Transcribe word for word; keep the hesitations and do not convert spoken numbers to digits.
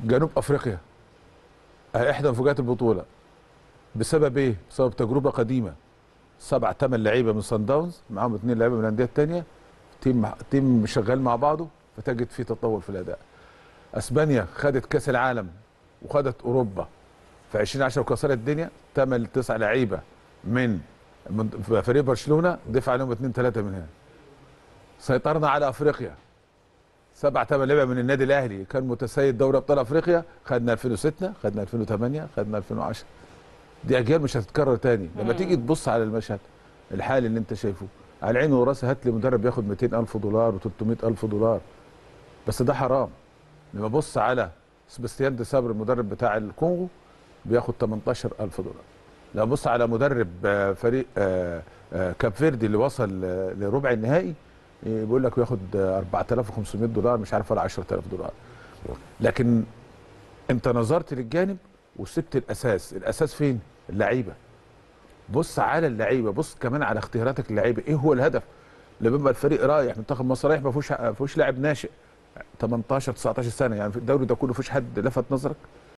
جنوب افريقيا احدى مفاجآت البطوله بسبب ايه؟ بسبب تجربه قديمه. سبع ثمان لعيبه من صن داونز معاهم اثنين لعيبه من الانديه الثانيه، تيم تيم شغال مع بعضه، فتجد فيه تطور في الاداء. اسبانيا خدت كاس العالم وخدت اوروبا في ألفين وعشرة وكسرت الدنيا. ثمان تسع لعيبه من من فريق برشلونه ضيف عليهم اثنين ثلاثه من هنا. سيطرنا على افريقيا، سبع ثمان لعيبه من النادي الاهلي كان متسيد دوري ابطال افريقيا، خدنا ألفين وستة، خدنا ألفين وثمانية، خدنا ألفين وعشرة. دي اجيال مش هتتكرر تاني. لما تيجي تبص على المشهد الحالي اللي انت شايفه، على عيني وراسي هات لي مدرب ياخد مئتين ألف دولار و300 ألف دولار، بس ده حرام. لما ابص على سباستيان دي سابر المدرب بتاع الكونغو بياخد ثمانية عشر ألف دولار. لما ابص على مدرب فريق كاب فيردي اللي وصل لربع النهائي بيقول لك بياخد أربعة آلاف وخمسمائة دولار، مش عارف ولا عشرة آلاف دولار. لكن انت نظرت للجانب وسبت الاساس. الاساس فين؟ اللعيبه. بص على اللعيبه، بص كمان على اختياراتك اللعيبه. ايه هو الهدف؟ لما يبقى الفريق رايح، منتخب مصر رايح ما فيهوش ما فيهوش لاعب ناشئ ثمانية عشر تسعة عشر سنه، يعني في الدوري ده كله ما فيش حد لفت نظرك؟